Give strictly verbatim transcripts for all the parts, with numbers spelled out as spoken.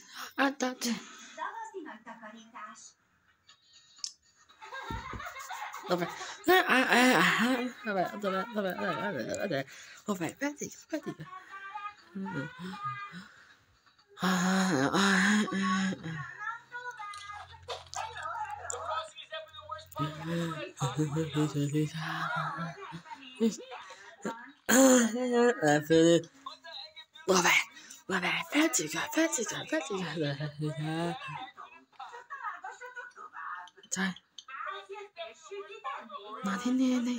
Vabbè, vabbè, vabbè, vabbè, vabbè, vabbè, vabbè, fatica, fatica. Vabbè, vabbè, fatica, fatica, fatica. Cioè, ma ti ne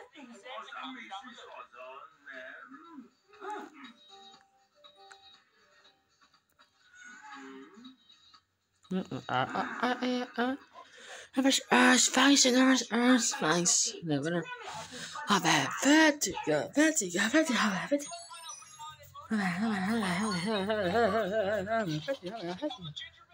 Vabbè, fatica, fatica, fatica, vabbè, fatica. Vabbè, vabbè, vabbè, vabbè, fatica, vabbè, fatica.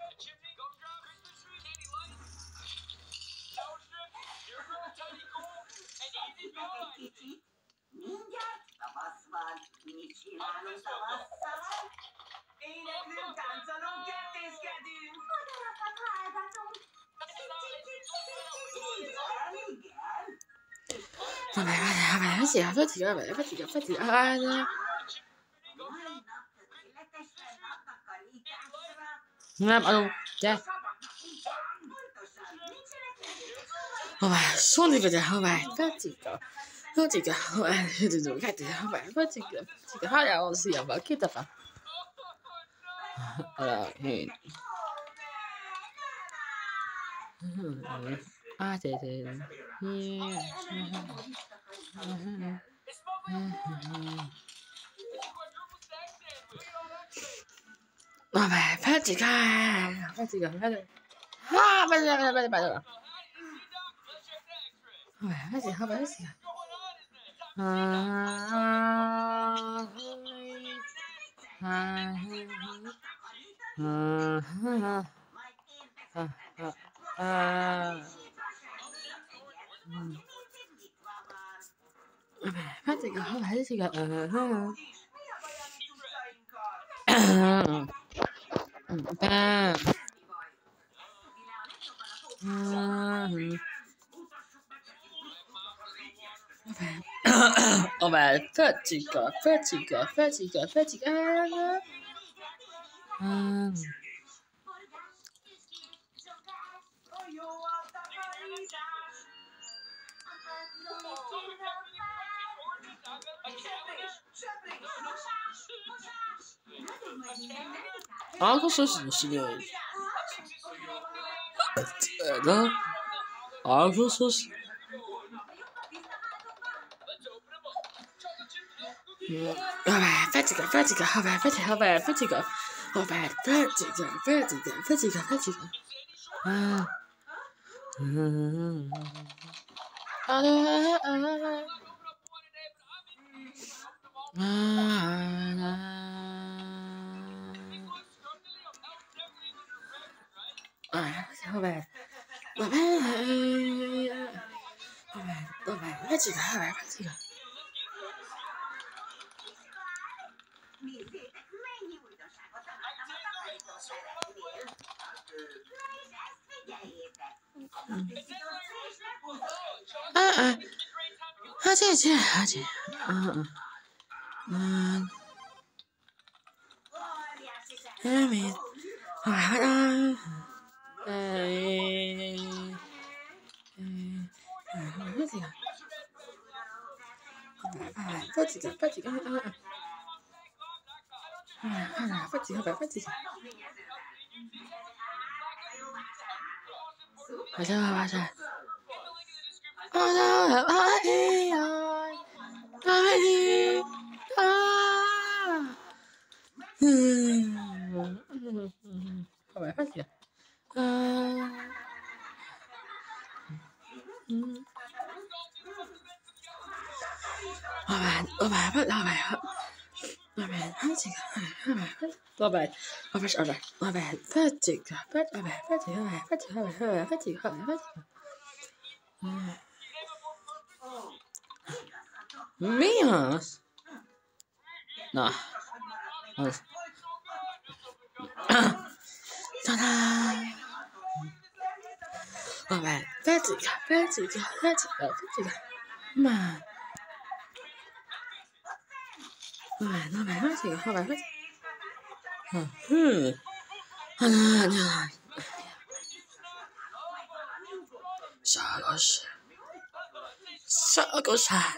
Mindjárt tavasz van, mit csinálunk tavasszal? Éneklünk, táncolunk, kertészkedünk. Madarakat hallgatunk. Igen. Vabbè, vabbè, vabbè, fatica, fatica, vabbè, fatica, fatica. Mai nap tökéletesen natakarításra. Nem, adom, gyere. Vabbè, sono vede, vabbè, fatica. Fatica, vabbè, fatica, vabbè, fatica, fatica, hagyjál szívvel, kitepe. Allora, én. Átértélem. Vabbè, fatica, fatica, fatica. Ah, fatica, fatica, fatica. Vabbè, fatica, vabbè, fatica. Fatica, fatica. Vabbè, fatica, fatica, fatica, fatica. Algo sos, signori. No? Algo sos. Vabbè, fatica, fatica, vabbè, fatica, vabbè, fatica. Vabbè, fatica, fatica, fatica, fatica. Ah. Vabbè, vabbè, vabbè, vabbè, fatica, vabbè, fatica. Nézzétek, mennyi újdonságot találtam a takarítószereknél. Na és ezt figyeljétek. A tisztított szésnek mutatja. Ah, ah. Hagyj, hagyj, hagyj. Ah, ah. Óriási szerep. Elmész. Ah, ah. Fatica, fatica, fatica, fatica. Vaja, vaja. Vabbè, fatica. Vabbè, vabbè, vabbè, vabbè, fatica, vabbè, vabbè, vabbè, vabbè, fatica, vabbè, fatica, vabbè, fatica, vabbè, fatica, vabbè, fatica. Mi az? Na, az. Alright, Fatiga, Fatiga, Fatiga, Fatiga. Come on. Alright, alright, Fatiga, alright, Fatiga. Hmm. Shut up. Shut up, shut.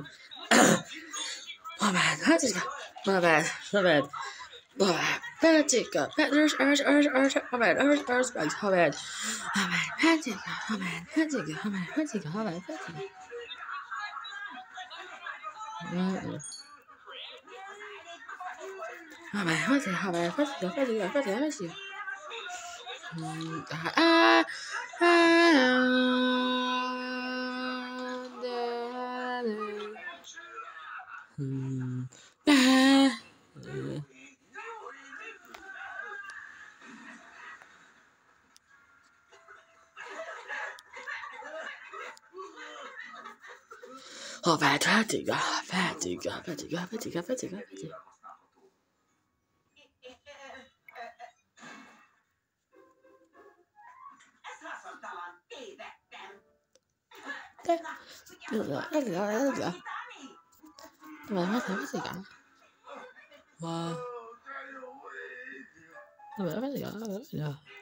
Alright, Fatiga. Alright, alright. Alright, Fatiga. There's urge, urge, urge. Alright, urge, urge, urge. Alright. Alright, Fatiga. Alright, Fatiga. Alright, Fatiga. Alright, Fatiga. Alright. Alright, Fatiga. Alright, Fatiga. Fatiga, Fatiga, Fatiga. Ah, ah, hmm. Ah. Oh, Fatiga, Fatiga, Fatiga, Fatiga, Fatiga, Fatiga. Wow. Wow.